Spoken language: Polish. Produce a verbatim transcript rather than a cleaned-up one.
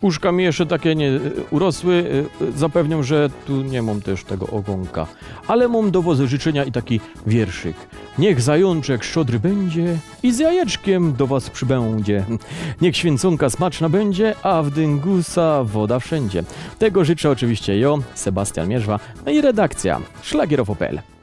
Uszka mi jeszcze takie nie urosły, zapewniam, że tu nie mam też tego ogonka. Ale mam do was życzenia i taki wierszyk. Niech zajączek szczodry będzie i z jajeczkiem do was przybędzie. Niech święconka smaczna będzie, a w dyngusa woda wszędzie. Tego życzę oczywiście ja, Sebastian Mierzwa, no i redakcja szlagierowo kropka pe el.